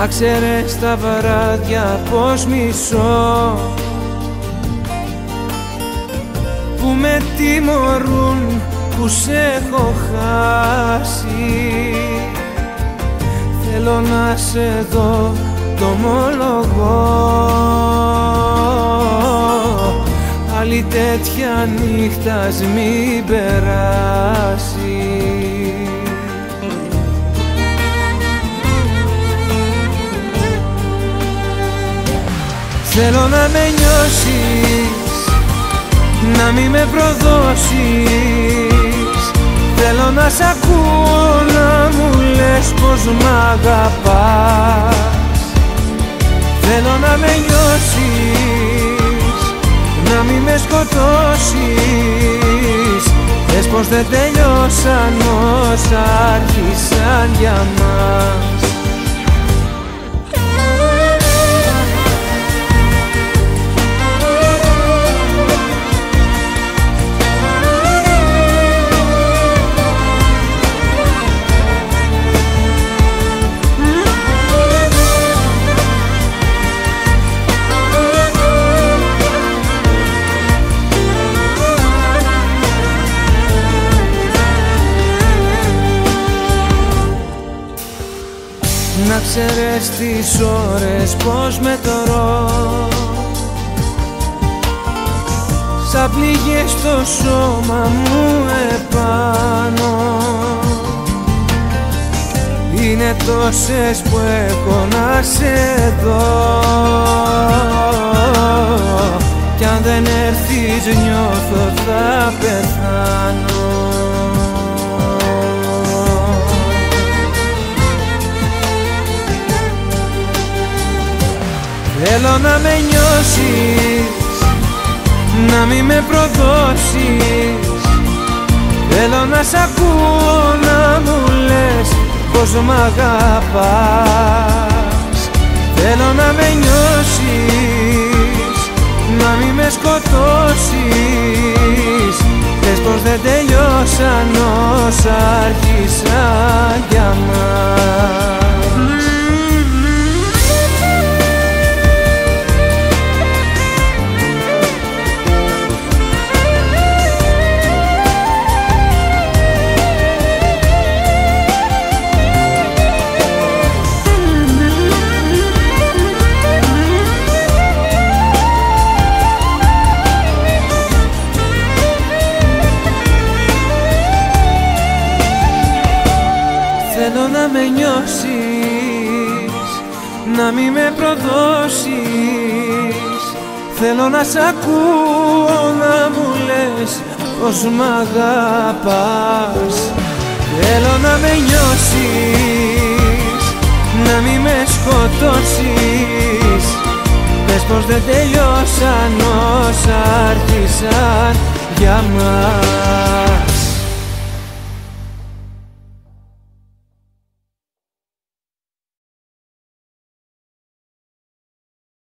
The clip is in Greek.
Να ξέρεις τα βράδια πως μισώ, που με τιμωρούν που σε έχω χάσει. Θέλω να σε δω, το ομολογώ, άλλη τέτοια νύχτας μην περάσει. Θέλω να με νιώσεις, να μη με προδώσεις. Θέλω να σ' ακούω να μου λες πως μ' αγαπάς. Θέλω να με νιώσεις, να μη με σκοτώσεις. Πες πως δεν τελειώσαν όσα άρχισαν για μας. Να ξέρεις τις ώρες πως μετρώ, σαν πληγές στο σώμα μου επάνω. Είναι τόσες που έχω να σε δω, κι αν δεν έρθεις νιώθω θα πεθάνω. Θέλω να με νιώσεις, να μη με προδώσεις. Θέλω να σ' ακούω να μου λες πως μ' αγαπάς. Θέλω να με νιώσεις, να μη με σκοτώσεις. Πες πως δεν τελειώσαν όσα άρχισαν για μας. Θέλω να με νιώσεις, να μη με προδώσεις. Θέλω να σ' ακούω να μου λες πως μ' αγαπάς. Θέλω να με νιώσεις, να μη με σκοτώσεις. Πες πως δεν τελειώσαν όσα άρχισαν για μας.